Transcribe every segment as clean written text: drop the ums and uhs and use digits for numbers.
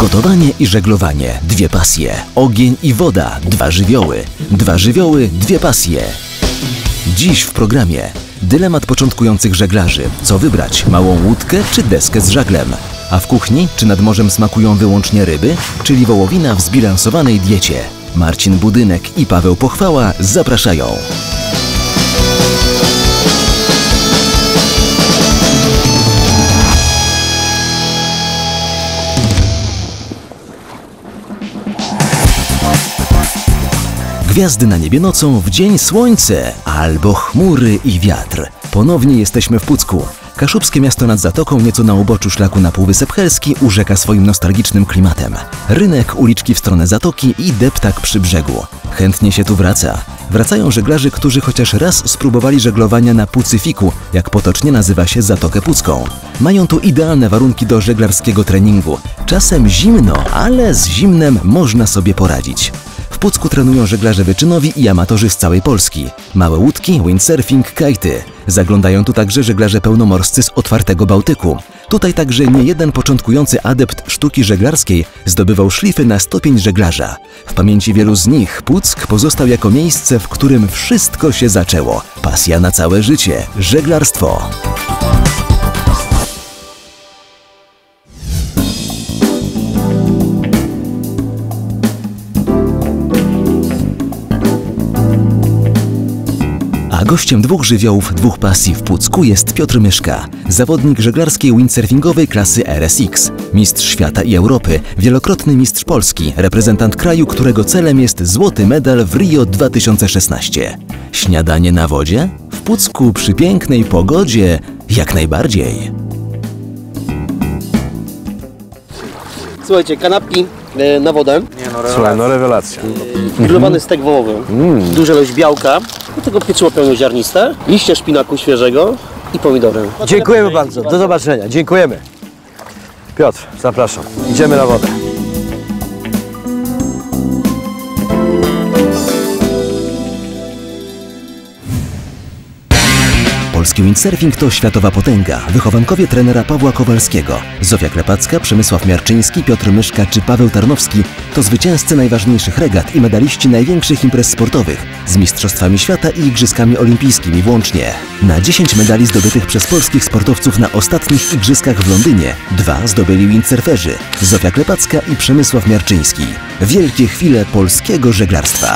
Gotowanie i żeglowanie, dwie pasje. Ogień i woda, dwa żywioły. Dwa żywioły, dwie pasje. Dziś w programie dylemat początkujących żeglarzy. Co wybrać, małą łódkę czy deskę z żaglem? A w kuchni, czy nad morzem smakują wyłącznie ryby, czyli wołowina w zbilansowanej diecie? Marcin Budynek i Paweł Pochwała zapraszają. Gwiazdy na niebie nocą, w dzień słońce, albo chmury i wiatr. Ponownie jesteśmy w Pucku. Kaszubskie miasto nad zatoką, nieco na uboczu szlaku na Półwysep Helski, urzeka swoim nostalgicznym klimatem. Rynek, uliczki w stronę zatoki i deptak przy brzegu. Chętnie się tu wraca. Wracają żeglarze, którzy chociaż raz spróbowali żeglowania na Pucyfiku, jak potocznie nazywa się Zatokę Pucką. Mają tu idealne warunki do żeglarskiego treningu. Czasem zimno, ale z zimnem można sobie poradzić. W Pucku trenują żeglarze wyczynowi i amatorzy z całej Polski. Małe łódki, windsurfing, kajty. Zaglądają tu także żeglarze pełnomorscy z otwartego Bałtyku. Tutaj także niejeden początkujący adept sztuki żeglarskiej zdobywał szlify na stopień żeglarza. W pamięci wielu z nich Puck pozostał jako miejsce, w którym wszystko się zaczęło. Pasja na całe życie – żeglarstwo. A gościem dwóch żywiołów, dwóch pasji w Pucku jest Piotr Myszka, zawodnik żeglarskiej windsurfingowej klasy RSX, mistrz świata i Europy, wielokrotny mistrz Polski, reprezentant kraju, którego celem jest złoty medal w Rio 2016. Śniadanie na wodzie? W Pucku przy pięknej pogodzie jak najbardziej. Słuchajcie, kanapki na wodę. Słuchaj, no rewelacja. Grillowany stek wołowy. Duża ilość białka. Do tego pieczywo pełnoziarniste, liście szpinaku świeżego i pomidory. Dziękujemy bardzo, do zobaczenia, dziękujemy. Piotr, zapraszam, idziemy na wodę. Polski windsurfing to światowa potęga. Wychowankowie trenera Pawła Kowalskiego. Zofia Klepacka, Przemysław Miarczyński, Piotr Myszka czy Paweł Tarnowski to zwycięzcy najważniejszych regat i medaliści największych imprez sportowych z mistrzostwami świata i igrzyskami olimpijskimi włącznie. Na 10 medali zdobytych przez polskich sportowców na ostatnich igrzyskach w Londynie 2 zdobyli windsurferzy Zofia Klepacka i Przemysław Miarczyński. Wielkie chwile polskiego żeglarstwa.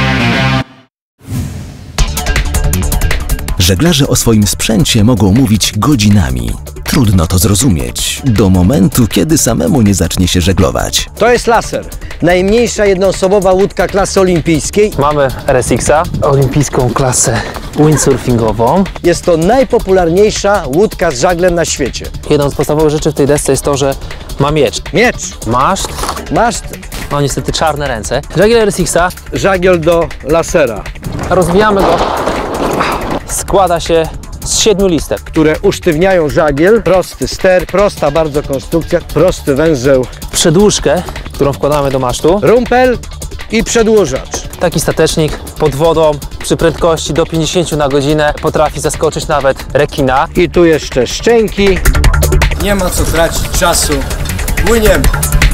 Żeglarze o swoim sprzęcie mogą mówić godzinami. Trudno to zrozumieć, do momentu, kiedy samemu nie zacznie się żeglować. To jest laser, najmniejsza jednoosobowa łódka klasy olimpijskiej. Mamy RSX-a, olimpijską klasę windsurfingową. Jest to najpopularniejsza łódka z żaglem na świecie. Jedną z podstawowych rzeczy w tej desce jest to, że ma miecz. Miecz, Maszt, maszt, ma niestety czarne ręce. Żagiel RSX-a, żagiel do lasera, rozwijamy go. Składa się z 7 listek. które usztywniają żagiel. Prosty ster, prosta bardzo konstrukcja, prosty węzeł, Przedłużkę, którą wkładamy do masztu. rumpel i przedłużacz. Taki statecznik pod wodą przy prędkości do 50 na godzinę potrafi zaskoczyć nawet rekina. I tu jeszcze szczęki. Nie ma co tracić czasu. Płyniemy.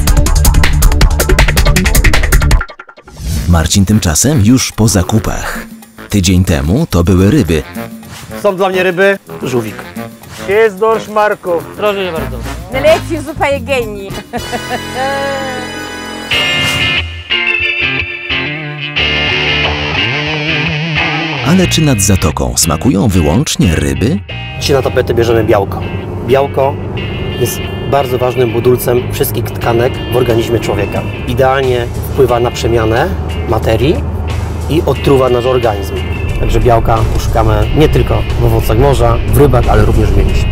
Marcin tymczasem już po zakupach. Tydzień temu to były ryby. Są dla mnie ryby. Żółwik. Jest dorsz Marków. Proszę bardzo. Najlepsi zupa Jegeni. Ale czy nad zatoką smakują wyłącznie ryby? Dzisiaj na tapetę bierzemy białko. Białko jest bardzo ważnym budulcem wszystkich tkanek w organizmie człowieka. Idealnie wpływa na przemianę materii i odtruwa nasz organizm. Także białka poszukamy nie tylko w owocach morza, w rybach, ale również w mięsie.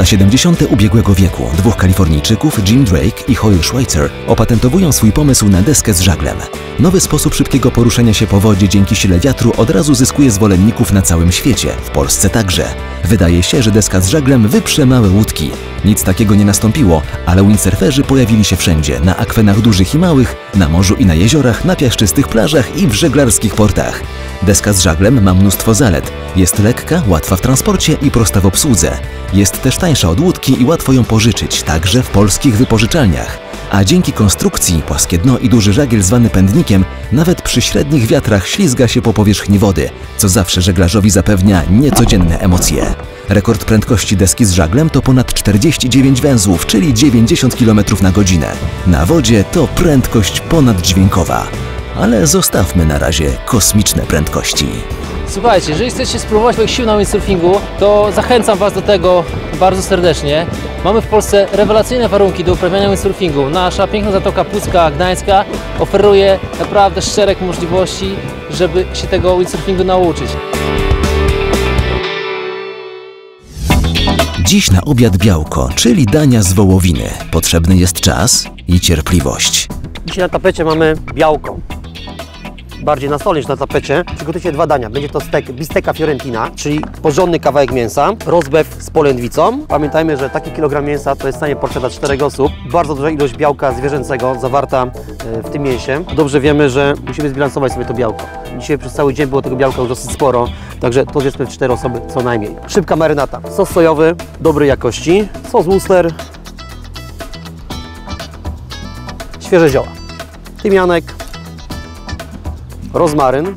Lata 70. ubiegłego wieku dwóch Kalifornijczyków, Jim Drake i Hoyle Schweitzer, opatentowują swój pomysł na deskę z żaglem. Nowy sposób szybkiego poruszania się po wodzie dzięki sile wiatru od razu zyskuje zwolenników na całym świecie, w Polsce także. Wydaje się, że deska z żaglem wyprze małe łódki. Nic takiego nie nastąpiło, ale windsurferzy pojawili się wszędzie, na akwenach dużych i małych, na morzu i na jeziorach, na piaszczystych plażach i w żeglarskich portach. Deska z żaglem ma mnóstwo zalet. Jest lekka, łatwa w transporcie i prosta w obsłudze. Jest też tańsza od łódki i łatwo ją pożyczyć, także w polskich wypożyczalniach. A dzięki konstrukcji płaskie dno i duży żagiel zwany pędnikiem nawet przy średnich wiatrach ślizga się po powierzchni wody, co zawsze żeglarzowi zapewnia niecodzienne emocje. Rekord prędkości deski z żaglem to ponad 49 węzłów, czyli 90 km na godzinę. Na wodzie to prędkość ponaddźwiękowa. Ale zostawmy na razie kosmiczne prędkości. Słuchajcie, jeżeli chcecie spróbować swoich sił na windsurfingu, to zachęcam Was do tego bardzo serdecznie. Mamy w Polsce rewelacyjne warunki do uprawiania windsurfingu. Nasza piękna Zatoka Pucka, Gdańska oferuje naprawdę szereg możliwości, żeby się tego windsurfingu nauczyć. Dziś na obiad białko, czyli dania z wołowiny. Potrzebny jest czas i cierpliwość. Dzisiaj na tapecie mamy białko. Bardziej na stole niż na tapecie. Przygotujcie dwa dania. Będzie to stek bistecca fiorentina, czyli porządny kawałek mięsa, rozbew z polędwicą. Pamiętajmy, że taki kilogram mięsa to jest w stanie potrzeba dla 4 osób. Bardzo duża ilość białka zwierzęcego zawarta w tym mięsie. Dobrze wiemy, że musimy zbilansować sobie to białko. Dzisiaj przez cały dzień było tego białka już dosyć sporo, także to zjedzmy 4 osoby co najmniej. Szybka marynata. Sos sojowy dobrej jakości, sos Worcester, świeże zioła, tymianek, rozmaryn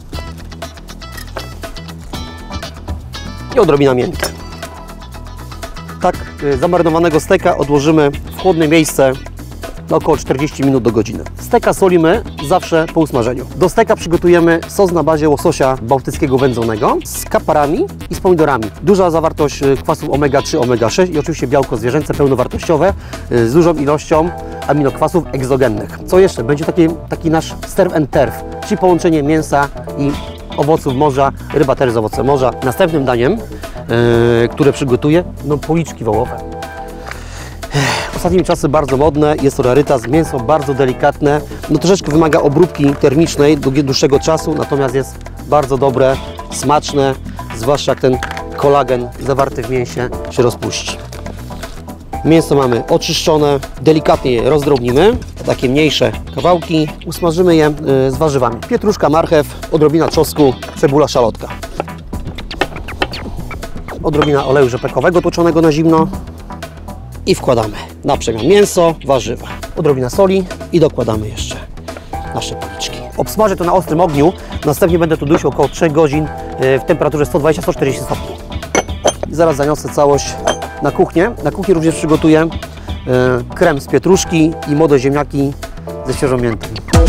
i odrobina mięty. Tak zamarynowanego steka odłożymy w chłodne miejsce na około 40 minut do godziny. Steka solimy zawsze po usmażeniu. Do steka przygotujemy sos na bazie łososia bałtyckiego wędzonego z kaparami i z pomidorami. Duża zawartość kwasów omega-3, omega-6 i oczywiście białko zwierzęce pełnowartościowe z dużą ilością aminokwasów egzogennych. Co jeszcze? Będzie taki nasz surf and turf, czyli połączenie mięsa i owoców morza, ryba też z owocem morza. Następnym daniem, które przygotuję, no policzki wołowe. Ostatnimi czasy bardzo modne, jest to rarytas, mięso bardzo delikatne, no troszeczkę wymaga obróbki termicznej dłuższego czasu, natomiast jest bardzo dobre, smaczne, zwłaszcza jak ten kolagen zawarty w mięsie się rozpuści. Mięso mamy oczyszczone, delikatnie je rozdrobnimy, takie mniejsze kawałki, usmażymy je z warzywami. Pietruszka, marchew, odrobina czosnku, cebula, szalotka. Odrobina oleju rzepakowego tłoczonego na zimno i wkładamy na przemian mięso, warzywa. Odrobina soli i dokładamy jeszcze nasze policzki. Obsmażę to na ostrym ogniu, następnie będę tu dusił około 3 godzin w temperaturze 120-140 stopni. I zaraz zaniosę całość na kuchnię. Na kuchni również przygotuję krem z pietruszki i młode ziemniaki ze świeżą miętą.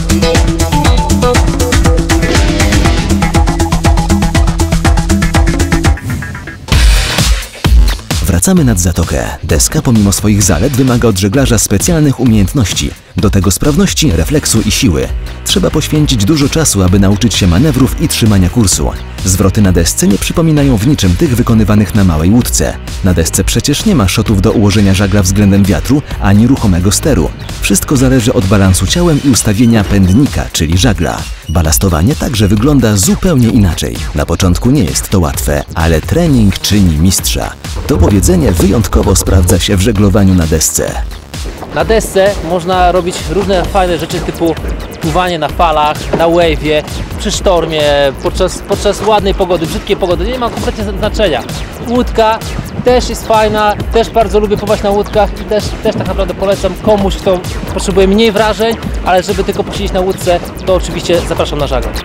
Wracamy nad zatokę. Deska pomimo swoich zalet wymaga od żeglarza specjalnych umiejętności. Do tego sprawności, refleksu i siły. Trzeba poświęcić dużo czasu, aby nauczyć się manewrów i trzymania kursu. Zwroty na desce nie przypominają w niczym tych wykonywanych na małej łódce. Na desce przecież nie ma szotów do ułożenia żagla względem wiatru, ani ruchomego steru. Wszystko zależy od balansu ciałem i ustawienia pędnika, czyli żagla. Balastowanie także wygląda zupełnie inaczej. Na początku nie jest to łatwe, ale trening czyni mistrza. To powiedzenie wyjątkowo sprawdza się w żeglowaniu na desce. Na desce można robić różne fajne rzeczy typu pływanie na falach, na wave'ie, przy sztormie, podczas ładnej pogody, brzydkiej pogody, nie ma kompletnie znaczenia. Łódka też jest fajna, też bardzo lubię pływać na łódkach i też tak naprawdę polecam komuś, kto potrzebuje mniej wrażeń, ale żeby tylko posiedzieć na łódce, to oczywiście zapraszam na żagle.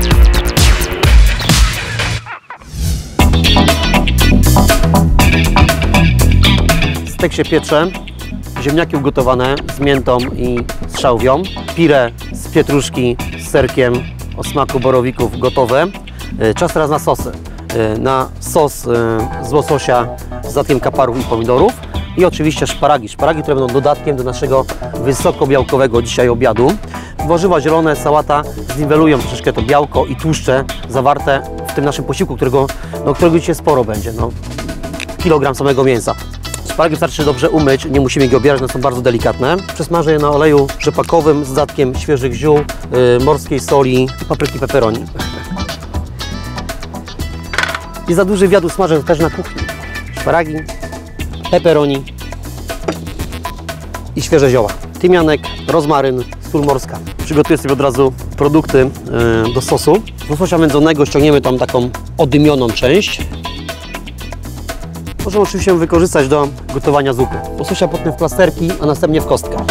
Stek się piecze, ziemniaki ugotowane z miętą i z szałwią, pire z pietruszki z serkiem o smaku borowików gotowe. Czas teraz na sosy. Na sos z łososia z dodatkiem kaparów i pomidorów i oczywiście szparagi. Szparagi, które będą dodatkiem do naszego wysokobiałkowego dzisiaj obiadu. Warzywa zielone, sałata zniwelują troszeczkę to białko i tłuszcze zawarte w tym naszym posiłku, którego dzisiaj sporo będzie. Kilogram samego mięsa. Szparagi wystarczy dobrze umyć, nie musimy ich obierać, one są bardzo delikatne. Przesmażę je na oleju rzepakowym z dodatkiem świeżych ziół, morskiej soli i papryki pepperoni. I za duży wiatr smażę też na kuchni. Szparagi, pepperoni i świeże zioła. Tymianek, rozmaryn, sól morska. Przygotuję sobie od razu produkty do sosu. Z łososia wędzonego ściągniemy tam taką odymioną część. Możemy oczywiście wykorzystać do gotowania zupy. Łososia potnę w plasterki, a następnie w kostkę.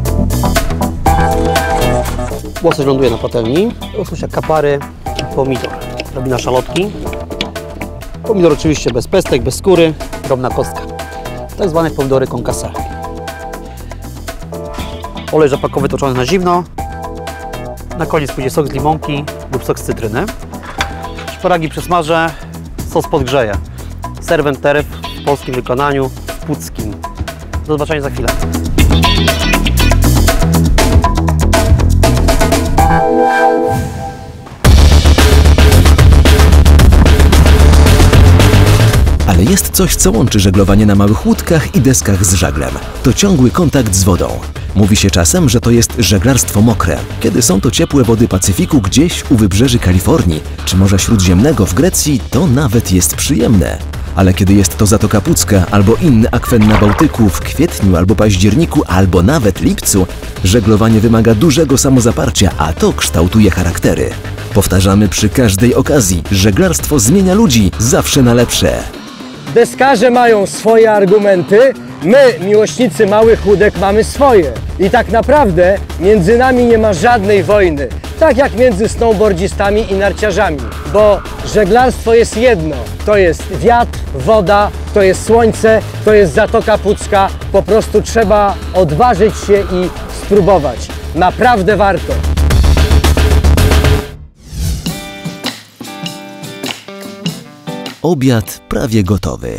Łosoś ląduje na patelni. Łososia kapary i pomidor. Drobina szalotki. Pomidor oczywiście bez pestek, bez skóry. Drobna kostka. Tak zwane pomidory concassé. Olej rzepakowy toczony na zimno. Na koniec pójdzie sok z limonki lub sok z cytryny. Szparagi przesmażę, sos podgrzeję. Serwent terf w polskim wykonaniu, w puckim. Do zobaczenia za chwilę. Ale jest coś, co łączy żeglowanie na małych łódkach i deskach z żaglem. To ciągły kontakt z wodą. Mówi się czasem, że to jest żeglarstwo mokre, kiedy są to ciepłe wody Pacyfiku gdzieś u wybrzeży Kalifornii czy Morza Śródziemnego w Grecji, to nawet jest przyjemne. Ale kiedy jest to Zatoka Pucka albo inny akwen na Bałtyku w kwietniu albo październiku albo nawet lipcu, żeglowanie wymaga dużego samozaparcia, a to kształtuje charaktery. Powtarzamy przy każdej okazji, żeglarstwo zmienia ludzi zawsze na lepsze. Deskarze mają swoje argumenty, my, miłośnicy małych łódek, mamy swoje. I tak naprawdę między nami nie ma żadnej wojny. Tak jak między snowboardzistami i narciarzami. Bo żeglarstwo jest jedno. To jest wiatr, woda, to jest słońce, to jest Zatoka Pucka. Po prostu trzeba odważyć się i spróbować. Naprawdę warto. Obiad prawie gotowy.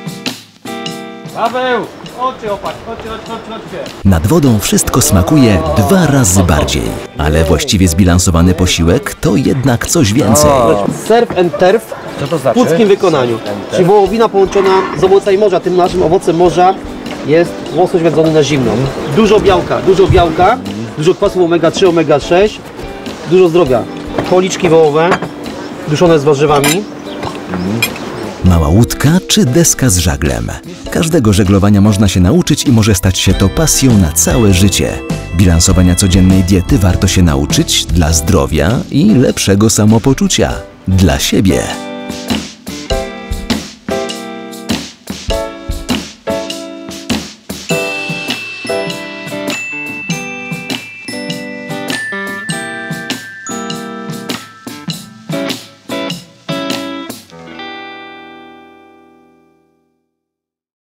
Paweł! Oczy opatrz, oczy. Nad wodą wszystko smakuje 2 razy bardziej. Ale właściwie zbilansowany posiłek to jednak coś więcej. Surf and turf w puckim wykonaniu. Czyli wołowina połączona z owocami morza. Tym naszym owocem morza jest łosoś wędzony na zimno. Dużo białka, dużo kwasów omega-3, omega-6, dużo zdrowia. Policzki wołowe, duszone z warzywami. Mała łódka czy deska z żaglem. Każdego żeglowania można się nauczyć i może stać się to pasją na całe życie. Bilansowania codziennej diety warto się nauczyć dla zdrowia i lepszego samopoczucia. Dla siebie.